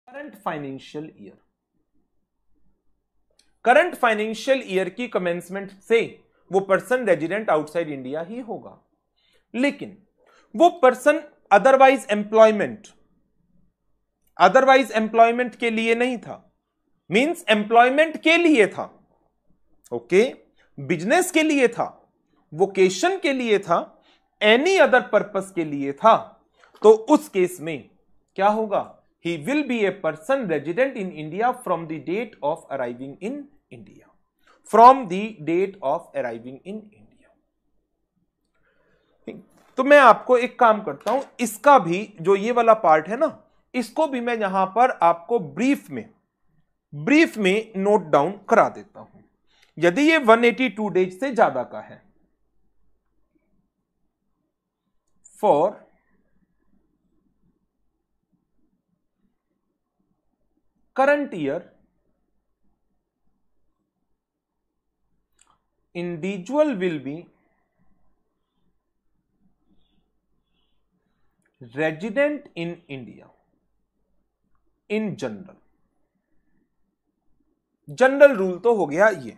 Current financial year, current financial year की commencement से वो पर्सन रेजिडेंट आउटसाइड इंडिया ही होगा, लेकिन वो पर्सन अदरवाइज एम्प्लॉयमेंट के लिए नहीं था, मींस एम्प्लॉयमेंट के लिए था, ओके, बिजनेस के लिए था, वोकेशन के लिए था, एनी अदर पर्पस के लिए था, तो उस केस में क्या होगा? He will be a person resident in India from the date of arriving in India, from the date of arriving in India. तो मैं आपको एक काम करता हूं, इसका भी जो ये वाला पार्ट है ना, इसको भी मैं यहां पर आपको ब्रीफ में नोट डाउन करा देता हूं। यदि ये 182 डेज से ज्यादा का है, for current year individual will be resident in India in general rule तो हो गया ये,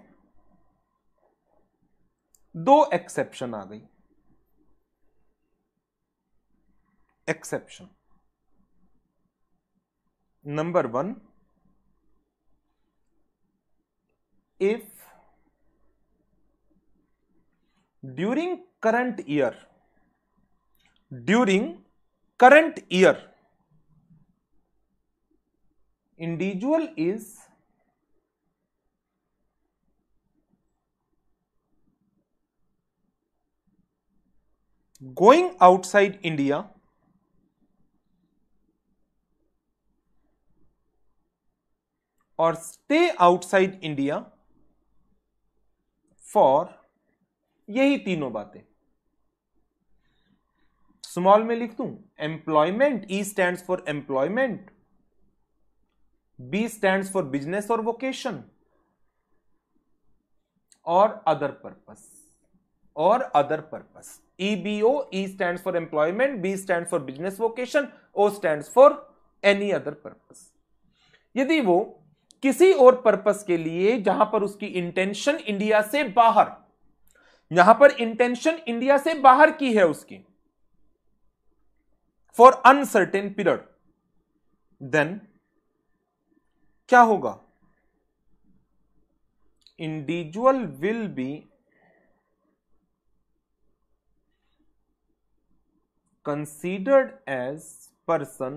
दो एक्सेप्शन आ गई। Exception number 1, if during current year individual is going outside India or stay outside India for, यही तीनों बातें स्मॉल में लिख दूं, employment, E stands for employment, B stands for business और वोकेशन, और other purpose, EBO, E stands for employment, B stands for business vocation, O stands for any other purpose। यदि वो किसी और पर्पस के लिए, जहां पर उसकी इंटेंशन इंडिया से बाहर, यहां पर इंटेंशन इंडिया से बाहर की है उसकी, फॉर अनसर्टेन पीरियड, देन क्या होगा? Individual will be considered as person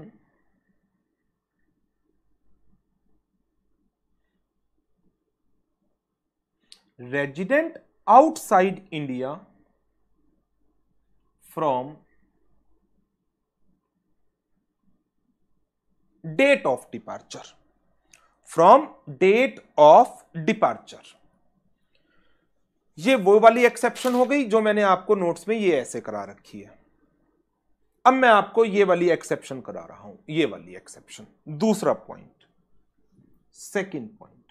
resident outside India from date of departure, ये वो वाली एक्सेप्शन हो गई जो मैंने आपको नोट्स में ये ऐसे करा रखी है। अब मैं आपको ये वाली एक्सेप्शन करा रहा हूं, ये वाली एक्सेप्शन, दूसरा point, second point,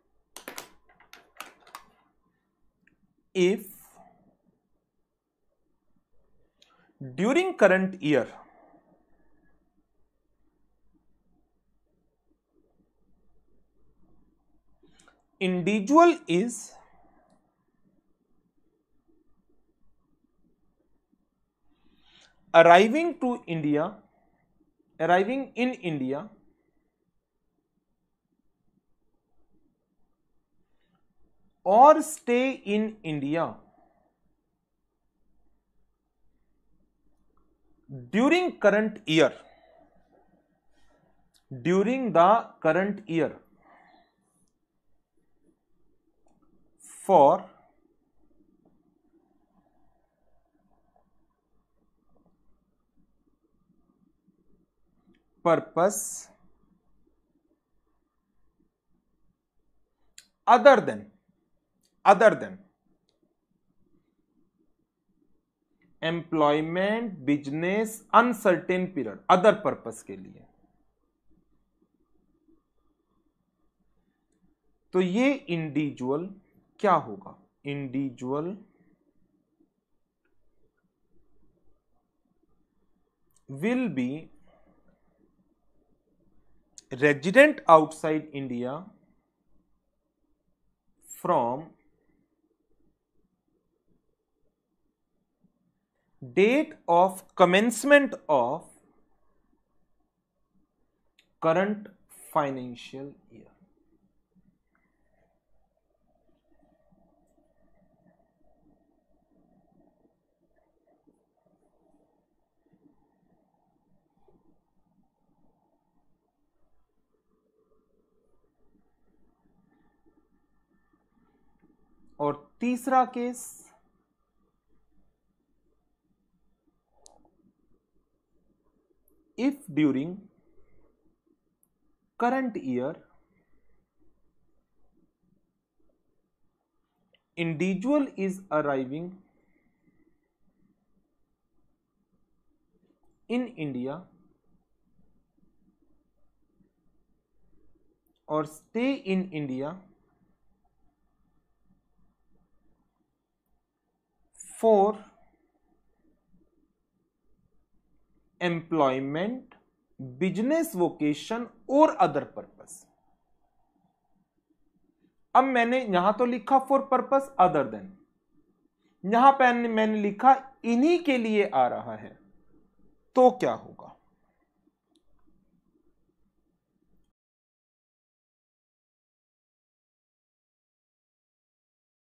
if during current year individual is arriving in India or stay in India during the current year for purpose other than employment, business, uncertain period, other purpose के लिए, तो ये individual क्या होगा? Individual will be resident outside India from date of commencement of current financial year. और तीसरा केस, if during current year individual is arriving in India or stay in India for employment, business vocation और other purpose. अब मैंने यहां तो लिखा for purpose other than, यहां पे मैंने लिखा इन्हीं के लिए आ रहा है, तो क्या होगा?